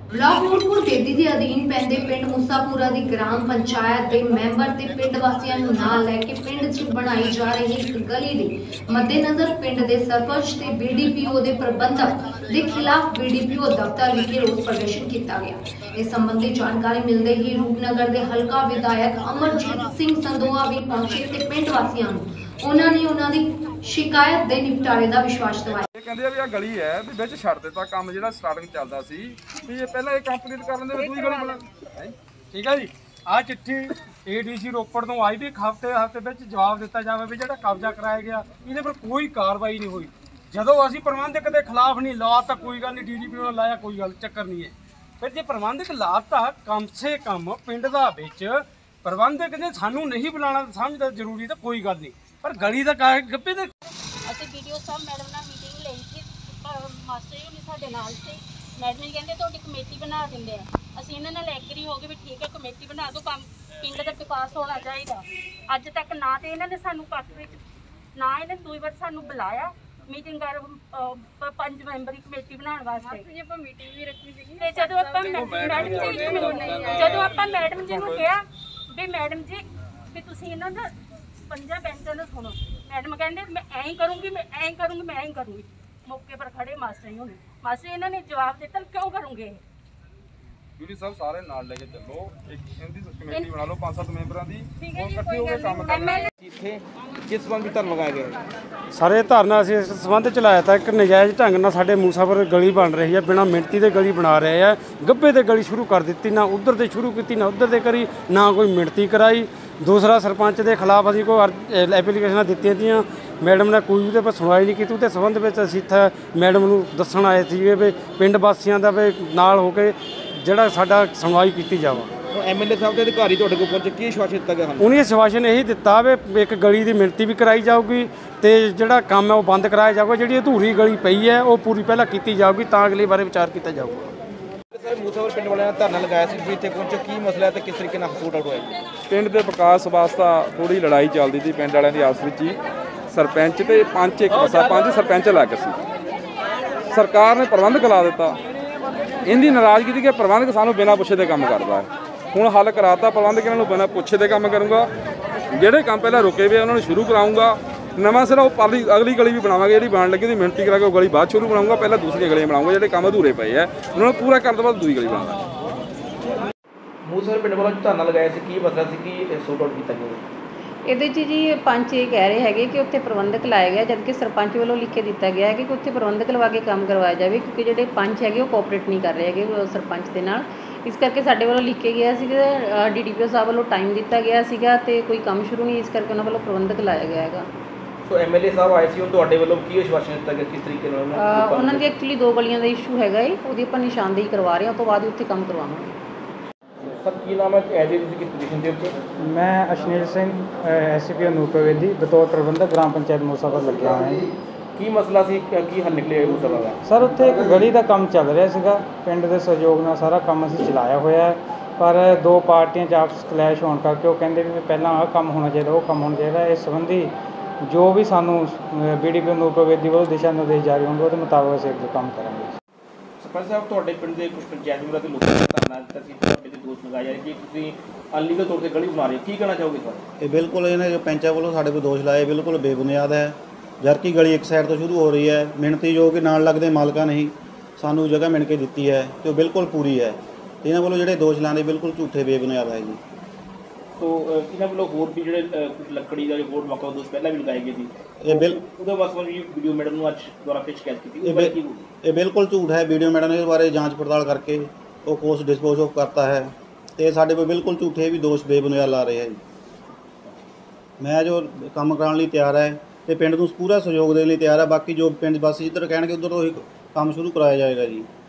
Block Nurpur Bedi के अधीन पैंदे पिंड मूसापुरा की ग्राम पंचायत के मैंबर ते पिंड वासियों नूं नाल लैके पिंड च बनाई जा रही एक गली दे मद्देनजर पिंड के सरपंच ते बीडीपीओ के प्रबंधक के खिलाफ बीडीपीओ दफ्तर विखे रोस प्रदर्शन किया गया। इस संबंधी जानकारी मिलते ही रूपनगर के हल्का विधायक अमरजीत सिंह संधोआ भी पहुंचे ते पिंड वासियों नूं उन्होंने उन्हां दी शिकायत के निपटारे का विश्वास दिवाया। कहते भी आ गली है भी बिच छड़ दिता काम जो स्टार्टिंग चलता सी भी ये पहले ये कंप्लीट कर लेंगे दूसरी गली बना। ठीक है जी, आ चिट्ठी एडीसी रोपड़ तो आई भी एक हफ्ते में जवाब दिता जाए भी जो कब्जा कराया गया ये पर कोई कार्रवाई नहीं हुई। जो असी प्रबंधक के खिलाफ नहीं लाता कोई गल नहीं, डीडीपी ने लाया कोई गल चक्कर नहीं है। फिर जो प्रबंधक लाता कम से कम पिंड का प्रबंधक ने सानू नहीं बुलाना समझदा जरूरी तो कोई गल नहीं, पर गली का गप्पे तो वीडियो साहब मैडम ने मीटिंग ली थी, मास्टर जी नहीं साडे नाल सी। मैडम जी कहते तुहाडी कमेटी बना देंगे, असीं इन्हां नाल एग्री हो गए भी ठीक है कमेटी बना दो, काम पिंड दा विकास होना चाहिए। अज तक ना तो इन्हां ने सानू पक्ष विच ना इन्हां दूई बार सानू बुलाया मीटिंग कर 5 मैंबरी कमेटी बनाने वास्ते मीटिंग भी रखी सी। ते जदों आपां मैडम जी नूं कहा भी मैडम जी भी तुसीं इन्हां दा 5 बैंचां दा सुनो, मैडम कहते मैं ऐ करूँगी मैं ऐ करूँगी मैं ऐ करूँगी। मौके पर खड़े मास्टर जी होने, मास्टर इन्होंने जवाब दिता क्यों करूँगे बीडी साहब सारे नाल लेके चलो, एक इनदी कमेटी बना लो 5-7 मैंबरां दी और इकट्ठे होकर काम करना। इत्थे किस संबंध में धरना लगाया गया? सारे धरना असीं इस संबंध च लाया था एक नजायज़ ढंग नाल साडे मूसापुर गली बन रही है, बिना मिणती दे गली बना रहे हैं। गब्बे ते गली शुरू कर दी, ना उधर ते शुरू की ना उधर ते करी, ना कोई मिणती कराई। दूसरा सरपंच के खिलाफ असीं कोई एप्लीकेशन दित्तियां थीआं, मैडम ने कोई उहदे पर सुनवाई नहीं की। उहदे संबंध में असीं इत्थे मैडम नूं दस्सण आए सीगे भी पिंड वासियों का भी नाल हो के जिहड़ा साडा सुनवाई की जावे। एमएलए साहब के अधिकारी तुहाडे कोल पहुंचे की आश्वासन दिता गया? उन्हें आश्वासन यही दिता भी एक गली की मिणती भी कराई जाऊगी तो जिहड़ा काम है वो बंद कराया जाऊगा, जिहड़ी अधूरी गली पई है वो पूरी पहला की जाऊगी तां अगली बारे विचार किया जाऊगा। मूसापुर पिंड वाले धरना लगाया सी, तुसीं इत्थे पहुंचे की मसला है ते किस तरीके नाल सॉर्ट आउट होया? पिंड के विकास वास्ते थोड़ी लड़ाई चलती थी पिंड वालियां दी आपस विच ही, सरपंच ते पंच एक पासा 5 सरपंच अलग सी। सरकार ने प्रबंधक ला दिता, इनकी नाराज़गी थी कि प्रबंधक सानू बिना पुछे दे काम करता है। हुण हल कराता, प्रबंधक इन्होंने बिना पुछे दे काम करूँगा, जिहड़े काम पहले रुके हुए उन्होंने शुरू कराऊँगा। नवा सिरा वो अगली गली भी बनावांगे, जी बन लगी थी मिणती करा के गली बाद शुरू बनाऊँगा, पहले दूसरी गलियां बनाऊँगा, जिहड़े काम अधूरे पे है उन्होंने पूरा करने बाद दूसरी गली बनाऊँगा। मूसापुर पिंड वालों धरना लगाया सी, की मसला सी की सॉर्ट आउट किया गया? ਇਹਦੇ 'ਚ ਜੀ ਪੰਚ ਇਹ ਕਹਿ ਰਹੇ ਹੈਗੇ ਕਿ ਉੱਥੇ ਪ੍ਰਬੰਧਕ ਲਾਇਆ ਗਿਆ, ਜਦਕਿ ਸਰਪੰਚ ਵੱਲੋਂ ਲਿਖ ਕੇ ਦਿੱਤਾ ਗਿਆ ਹੈ ਕਿ ਉੱਥੇ ਪ੍ਰਬੰਧਕ ਲਵਾ ਕੇ ਕੰਮ ਕਰਵਾਇਆ ਜਾਵੇ, ਕਿਉਂਕਿ ਜਿਹੜੇ ਪੰਚ ਹੈਗੇ ਉਹ ਕੋਆਪਰੇਟ ਨਹੀਂ ਕਰ ਰਹੇ ਹੈਗੇ ਸਰਪੰਚ ਦੇ ਨਾਲ। ਇਸ ਕਰਕੇ ਸਾਡੇ ਵੱਲੋਂ ਲਿਖ ਕੇ ਗਿਆ ਸੀਗਾ, ਡੀਡੀਪੀਓ ਸਾਹਿਬ ਵੱਲੋਂ ਟਾਈਮ ਦਿੱਤਾ ਗਿਆ ਸੀਗਾ ਤੇ ਕੋਈ ਕੰਮ ਸ਼ੁਰੂ ਨਹੀਂ, ਇਸ ਕਰਕੇ ਉਹਨਾਂ ਵੱਲੋਂ ਪ੍ਰਬੰਧਕ ਲਾਇਆ ਗਿਆ ਹੈਗਾ। ਸੋ ਐਮਐਲਏ ਸਾਹਿਬ ਆਏ ਸੀ, ਹੁਣ ਤੁਹਾਡੇ ਵੱਲੋਂ ਕੀ ਆਸ਼ਵਾਸਨ ਦਿੱਤਾ ਗਿਆ, ਕਿਸ ਤਰੀਕੇ ਨਾਲ? ਉਹਨਾਂ ਦੀ ਐਕਚੁਅਲੀ 2 ਗਲੀਆਂ ਦਾ ਇਸ਼ੂ ਹੈਗਾ ਹੈ, ਉਹਦੀ ਆਪਾਂ ਨਿਸ਼ਾਨਦੇਹੀ ਕਰਵਾ ਰਹੇ ਹਾਂ, ਉਸ ਤੋਂ ਬਾਅਦ ਉੱਥੇ ਕੰਮ ਕਰਵਾਵਾਂਗੇ। ਸਰ ਕੀ ਨਾਮ ਹੈ, ਐਜ ਏ ਤੁਸੀਂ ਕਿਸ ਪੋਜੀਸ਼ਨ ਦੇ ਉੱਤੇ? मैं अशनील सिंह SCPO ਨੂਰਪੁਰ ਬੇਦੀ बतौर प्रबंधक ग्राम पंचायत मूसापुर ਲੱਗਿਆ ਹੋਇਆ ਹਾਂ। ਕੀ ਮਸਲਾ ਸੀ, ਕੀ ਹੱਲ ਨਿਕਲਿਆ ਇਹ ਮਸਲਾ ਦਾ? ਸਰ ਉੱਥੇ ਇੱਕ ਗਲੀ ਦਾ ਕੰਮ ਚੱਲ ਰਿਹਾ ਸੀਗਾ, ਪਿੰਡ ਦੇ ਸਹਿਯੋਗ ਨਾਲ ਸਾਰਾ ਕੰਮ ਅਸੀਂ ਚਲਾਇਆ ਹੋਇਆ ਹੈ, ਪਰ 2 ਪਾਰਟੀਆਂ 'ਚ ਆਪਸ ਕਲੈਸ਼ ਹੋਣ ਕਰਕੇ ਉਹ ਕਹਿੰਦੇ ਵੀ ਪਹਿਲਾਂ ਆਹ ਕੰਮ ਹੋਣਾ ਚਾਹੀਦਾ ਉਹ ਕੰਮ ਹੋਣਾ ਚਾਹੀਦਾ। ਇਸ ਸੰਬੰਧੀ ਜੋ ਵੀ ਸਾਨੂੰ BDPO ਨੂਰਪੁਰ ਬੇਦੀ ਵੱਲੋਂ ਦਿਸ਼ਾ ਨਿਰਦੇਸ਼ ਜਾਰੀ ਹੋਣਗੇ ਉਹਦੇ ਮੁਤਾਬਕ ਅਸੀਂ ਅੱਗੇ ਕੰਮ ਕਰਾਂਗੇ। ਸਰਪੰਚ ਸਾਹਿਬ ਤੁਹਾਡੇ ਪਿੰਡ ਦੇ ਕੁਝ ਪੰਚਾਇਤ ਮੈਂਬਰਾਂ ਤੇ ਲੋਕਾਂ ਨੇ ਧਰਨਾ ਦਿੱਤਾ ਸੀ, ਤੁਹਾਡੇ ਤੇ ਦੋਸ਼ ਲਗਾਇਆ ਕਿ ਤੁਸੀਂ ਅਨਲੀਗਲ ਤੌਰ ਤੇ ਗਲੀ ਬਣਾ ਰਹੇ ਹੋ, ਕੀ ਕਹਿਣਾ ਚਾਹੋਗੇ ਸਰ? ਇਹ ਬਿਲਕੁਲ ਇਹਨਾਂ ਜੋ ਪੈਂਚਾਂ ਵੱਲੋਂ ਸਾਡੇ ਕੋਲ ਦੋਸ਼ ਲਾਏ ਬਿਲਕੁਲ ਬੇਬੁਨਿਆਦ ਹੈ। ਜਦਕਿ ਗਲੀ ਇੱਕ ਸਾਈਡ ਤੋਂ ਸ਼ੁਰੂ ਹੋ ਰਹੀ ਹੈ, ਮਿਣਤੀ ਜੋ ਕਿ ਨਾਲ ਲੱਗਦੇ ਮਾਲਕਾਂ ਨੇ ਹੀ ਸਾਨੂੰ ਜਗ੍ਹਾ ਮਿਣ ਕੇ ਦਿੱਤੀ ਹੈ ਤੇ ਉਹ ਬਿਲਕੁਲ ਪੂਰੀ ਹੈ। ਇਹਨਾਂ ਵੱਲੋਂ ਜਿਹੜੇ ਦੋਸ਼ ਲਾਉਂਦੇ ਬਿਲਕੁਲ ਝੂਠੇ ਬੇਬੁਨਿਆਦ ਹੈ ਜੀ। तो ਇਹਨਾਂ ਵੱਲੋਂ ਹੋਰ ਵੀ ਜਿਹੜੇ ਲੱਕੜੀ ਦਾ ਹੋਰ ਮੌਕਾ ਦੋਸ਼ ਪਹਿਲਾਂ ਵੀ ਲਗਾਏ ਗਏ ਸੀ, ਉਹਦੇ ਵਾਸਤੇ ਵੀ ਵੀਡੀਓ ਮੈਡਮ ਨੂੰ ਅੱਜ ਦੁਬਾਰਾ ਫਿਰ ਸ਼ਿਕਾਇਤ ਕੀਤੀ। ਇਹ ਬਿਲਕੁਲ ਝੂਠ ਹੈ। ਵੀਡੀਓ ਮੈਡਮ ਨੇ ਇਸ ਬਾਰੇ ਜਾਂਚ ਪੜਤਾਲ ਕਰਕੇ ਉਹ ਕੋਰਸ ਡਿਸਪੋਜ਼ ਆਫ ਕਰਤਾ ਹੈ ਤੇ ਸਾਡੇ ਕੋਲ ਬਿਲਕੁਲ ਝੂਠੇ ਵੀ ਦੋਸ਼ ਬੇਬੁਨਿਆਦ ਲਾ ਰਹੇ ਹੈ ਜੀ। ਮੈਂ ਜੋ ਕੰਮ ਕਰਾਉਣ ਲਈ ਤਿਆਰ ਹੈ ਤੇ ਪਿੰਡ ਨੂੰ ਪੂਰਾ ਸਹਿਯੋਗ ਦੇਣ ਲਈ ਤਿਆਰ ਹੈ। ਬਾਕੀ ਜੋ ਪਿੰਡ ਵਾਸੀ ਜਿੱਧਰ ਕਹਿਣਗੇ ਉੱਧਰ ਤੋਂ ਹੀ ਕੰਮ ਸ਼ੁਰੂ ਕਰਾਇਆ ਜਾਏਗਾ ਜੀ।